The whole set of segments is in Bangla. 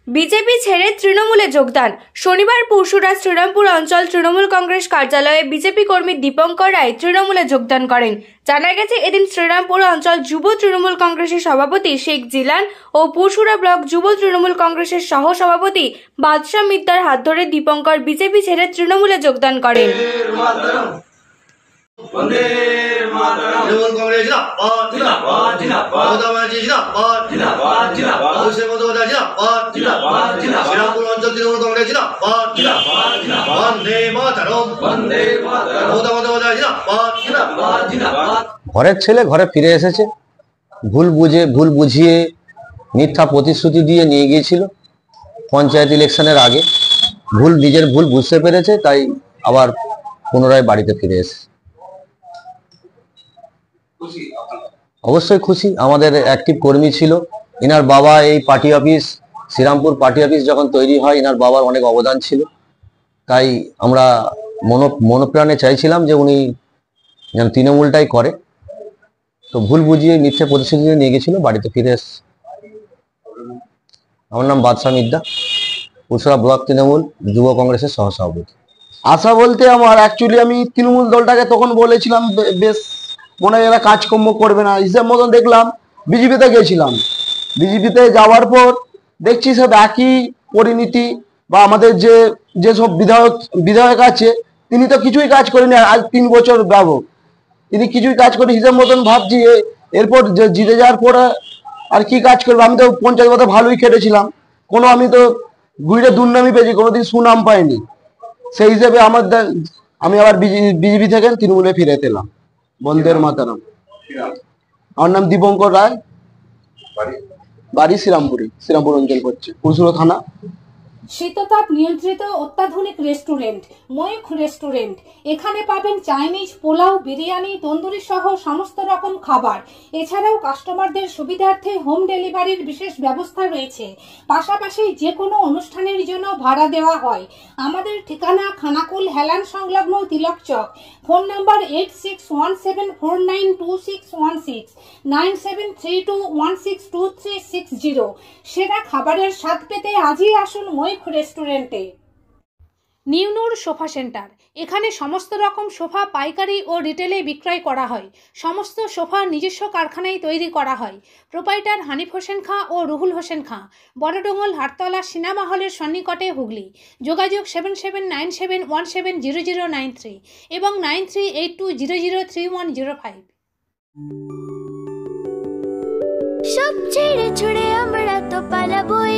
বিজেপি ছেড়ে তৃণমূলে যোগদান। শনিবার পুরসুরা শ্রীরামপুর অঞ্চল তৃণমূল কংগ্রেস কার্যালয়ে বিজেপি কর্মী দীপঙ্কর রায় তৃণমূলে যোগদান করেন। জানা গেছে, এদিন শ্রীরামপুর অঞ্চল যুব তৃণমূল কংগ্রেসের সভাপতি শেখ জিলান ও পুরসুরা ব্লক যুব তৃণমূল কংগ্রেসের সহ সভাপতি বাদশাহ মিদ্দার হাত ধরে দীপঙ্কর বিজেপি ছেড়ে তৃণমূলে যোগদান করেন। ঘরের ছেলে ঘরে ফিরে এসেছে। ভুল বুঝিয়ে মিথ্যা প্রতিশ্রুতি দিয়ে নিয়ে গিয়েছিল পঞ্চায়েত ইলেকশনের আগে। নিজের ভুল বুঝতে পেরেছে, তাই আবার পুনরায় বাড়িতে ফিরে এসেছে। অবশ্যই খুশি। আমাদের অ্যাক্টিভ কর্মী ছিল। ইনার বাবা এই party office, Srirampur party office যখন তৈরি হয়, ইনার বাবার অনেক অবদান ছিল। তাই আমরা মনোপ্রাণে চাইছিলাম যে উনি যেন তৃণমূলটাই করে। তো ভুল বুঝিয়ে মিথ্যে প্রতিশ্রুতি নিয়ে গেছিল, বাড়িতে ফিরে এসছে। আমার নাম বাদশাহ মিদ্দা, পুরসুরা ব্লক তৃণমূল যুব কংগ্রেসের সহসভাপতি। আশা বলতে আমার অ্যাকচুয়ালি আমি তৃণমূল দলটাকে তখন বলেছিলাম বেশ মনে হয় এরা কাজকর্ম করবে না, হিসেব মতন দেখলাম বিজেপিতে গেছিলাম। বিজেপিতে যাওয়ার পর দেখছি সব একই পরিণতি, বা আমাদের যেসব বিধায়ক আছে তিনি তো কিছুই কাজ করেনি। আজ 3 বছর যাবো তিনি কিছুই কাজ করেনি। হিসেব মতন ভাবছি এরপর জিতে যাওয়ার পরে আর কি কাজ করবে। আমি তো পঞ্চায়েত কথা ভালোই খেটেছিলাম, আমি তো ঘুরে দুর্নামি পেয়েছি, কোনোদিন সুনাম পাইনি। সেই হিসেবে আমি আবার বিজেপি থেকে তৃণমূলে ফিরে এলাম। বন্দের মাতারাম। আমার নাম দীপঙ্কর রায়, বাড়ি শ্রীরামপুর অঞ্চল পড়ছে, পুরসুরা থানা। শীততাপ নিয়ন্ত্রিত অত্যাধুনিক রেস্টুরেন্ট ময়ূখ রেস্টুরেন্ট। এখানে পাবেন চাইনিজ, পোলাও, বিরিয়ানি, তন্দুরি সহ সমস্ত রকম খাবার। এছাড়াও কাস্টমারদের সুবিধার্থে হোম ডেলিভারির বিশেষ ব্যবস্থা রয়েছে। পাশাপাশি যে কোনো অনুষ্ঠানের জন্য ভাড়া দেওয়া হয়। আমাদের ঠিকানা খানাকুল হেলান সংলগ্ন তিলক চক। Phone number 8617492616 9732162360। সেরা খাবারের স্বাদ পেতে আজই আসুন ময়ূখ রেস্টুরেন্টে। নিউনুর সোফা সেন্টার। এখানে সমস্ত রকম সোফা পাইকারি ও রিটেলে বিক্রয় করা হয়। সমস্ত সোফা নিজস্ব কারখানায় তৈরি করা হয়। প্রোপাইটার হানিফ হোসেন খাঁ ও রুহুল হোসেন খাঁ, বড়ডোঙ্গল হাটতলা সিনেমা হলের সন্নিকটে, হুগলি। যোগাযোগ 7797170093 এবং 9382003105। সব ছেড়ে ছুড়ে আমরা তো পালাবই,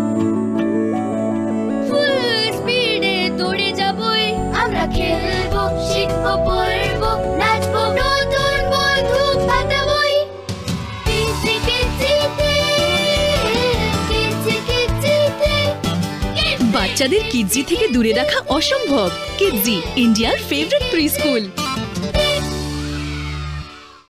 ফুল স্পিডে দৌড়ে যাবই। আমরা খেলবো, শিখবো, পড়বো, নাচবো, নতুন বন্ধু পাতাবই। বাচ্চাদের কিডজি থেকে দূরে রাখা অসম্ভব। কিডজি, ইন্ডিয়ার ফেভারিট প্রি স্কুল।